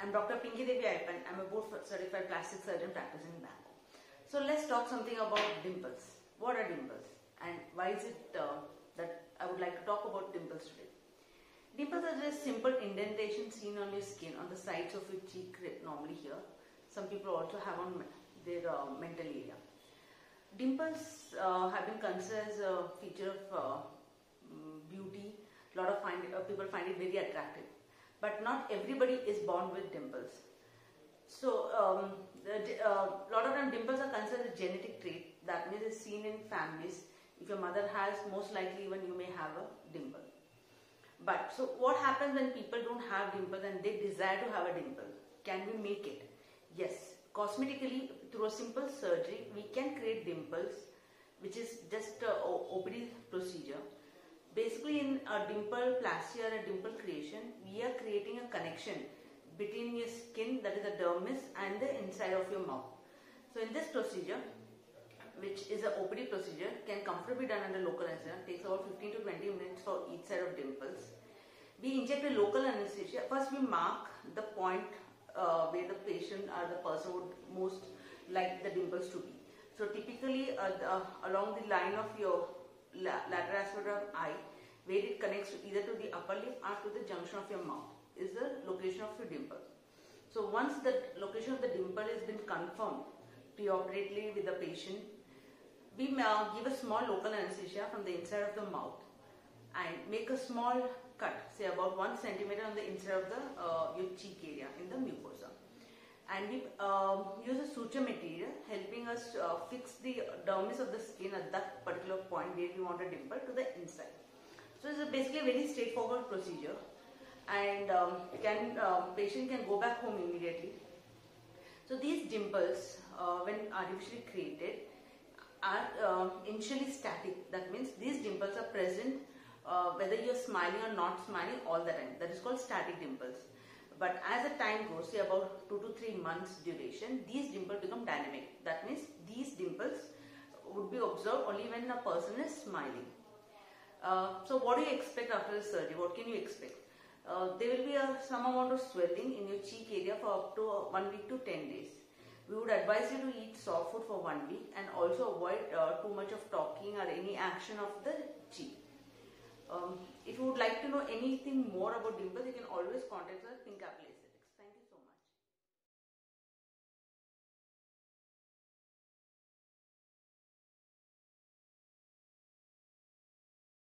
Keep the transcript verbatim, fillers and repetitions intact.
I'm Doctor Pinky Devi Ayyappan. I'm a board certified plastic surgeon practicing in Bangalore. So let's talk something about dimples. What are dimples and why is it uh, that I would like to talk about dimples today? Dimples are just simple indentations seen on your skin on the sides of your cheek, normally here. Some people also have on their uh, mental area. Dimples uh, have been considered as a feature of uh, beauty. A lot of find, uh, people find it very attractive. But not everybody is born with dimples. So, um, a uh, lot of time dimples are considered a genetic trait. That means it's seen in families. If your mother has, most likely even you may have a dimple. But, so what happens when people don't have dimples and they desire to have a dimple? Can we make it? Yes. Cosmetically, through a simple surgery, we can create dimples, which is just a O P D procedure. Basically, in a dimple plasty or a dimple creation, we are creating a connection between your skin, that is the dermis, and the inside of your mouth. So, in this procedure, which is a O P D procedure, can comfortably be done under local anesthesia. Takes about fifteen to twenty minutes for each side of dimples. We inject a local anesthesia. First, we mark the point uh, where the patient or the person would most like the dimples to be. So, typically, uh, the, uh, along the line of your lateral aspect of eye, where it connects to either to the upper lip or to the junction of your mouth, is the location of your dimple. So once the location of the dimple has been confirmed preoperatively with the patient, we may give a small local anesthesia from the inside of the mouth and make a small cut, say about one centimeter on the inside of the uh, your cheek area in the mucosa. And we uh, use a suture material helping us uh, fix the dermis of the skin at that particular point where we want a dimple to the inside. So it's a basically a very straightforward procedure, and um, can uh, patient can go back home immediately. So these dimples, uh, when artificially created, are uh, initially static. That means these dimples are present uh, whether you're smiling or not smiling all the time. That is called static dimples. But as the time goes, say about two to three months duration, these dimples become dynamic. That means these dimples would be observed only when a person is smiling. Uh, so what do you expect after the surgery? What can you expect? Uh, there will be a, some amount of swelling in your cheek area for up to uh, one week to ten days. We would advise you to eat soft food for one week and also avoid uh, too much of talking or any action of the cheek. Um, if you would like to know anything more about dimples, you can always contact us at Pink Apple.